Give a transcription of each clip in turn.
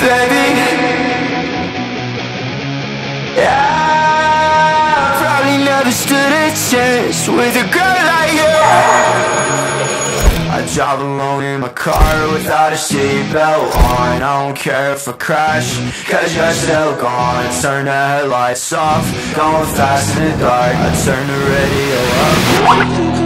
baby. Yeah, I probably never stood a chance with a girl like you. I drive alone in my car without a seatbelt on. I don't care if I crash, cause you're still gone. Turn the headlights off, going fast in the dark. I turn the radio up.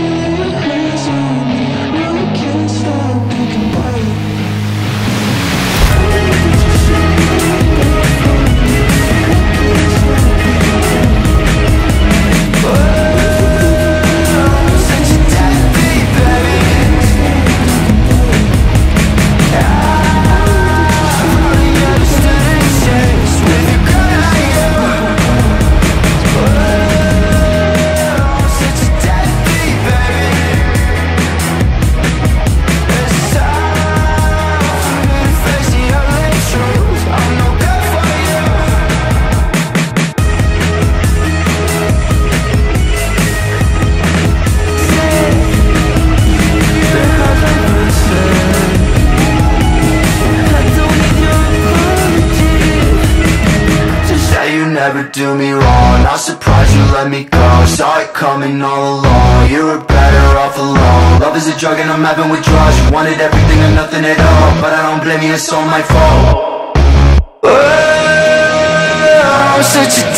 Never do me wrong, not surprised you let me go. Saw it coming all along, you were better off alone. Love is a drug and I'm having withdrawals. You wanted everything and nothing at all, but I don't blame you, it's all my fault. Oh, I'm such a